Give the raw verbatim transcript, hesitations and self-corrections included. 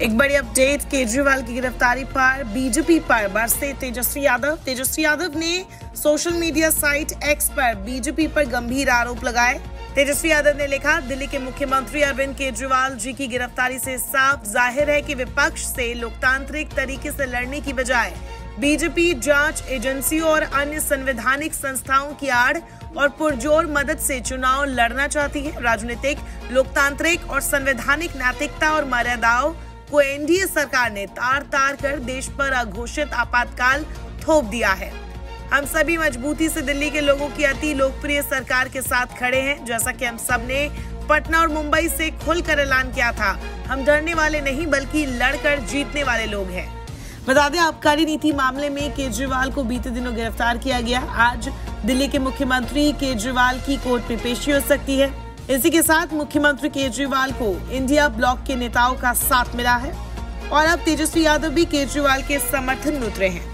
एक बड़ी अपडेट केजरीवाल की गिरफ्तारी पर बीजेपी पर बरसे तेजस्वी यादव। तेजस्वी यादव ने सोशल मीडिया साइट एक्स पर बीजेपी पर गंभीर आरोप लगाए। तेजस्वी यादव ने लिखा, दिल्ली के मुख्यमंत्री अरविंद केजरीवाल जी की गिरफ्तारी से साफ जाहिर है कि विपक्ष से लोकतांत्रिक तरीके से लड़ने की बजाय बीजेपी जांच एजेंसियों और अन्य संवैधानिक संस्थाओं की आड़ और पुरजोर मदद से चुनाव लड़ना चाहती है। राजनीतिक, लोकतांत्रिक और संवैधानिक नैतिकता और मर्यादाओं को एनडीए सरकार ने तार तार कर देश पर अघोषित आपातकाल थोप दिया है। हम सभी मजबूती से दिल्ली के लोगों की अति लोकप्रिय सरकार के साथ खड़े हैं। जैसा कि हम सब ने पटना और मुंबई से खुलकर ऐलान किया था, हम डरने वाले नहीं बल्कि लड़कर जीतने वाले लोग हैं। बता दें, आबकारी नीति मामले में केजरीवाल को बीते दिनों गिरफ्तार किया गया। आज दिल्ली के मुख्यमंत्री केजरीवाल की कोर्ट में पेशी हो सकती है। इसी के साथ मुख्यमंत्री केजरीवाल को इंडिया ब्लॉक के नेताओं का साथ मिला है और अब तेजस्वी यादव भी केजरीवाल के समर्थन में उतरे हैं।